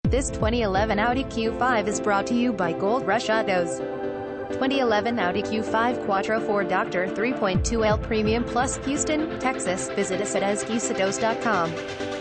This 2011 Audi Q5 is brought to you by Gold Rush Autos. 2011 Audi Q5 Quattro 4Dr 3.2L Premium Plus, Houston, Texas. Visit us at esquisados.com.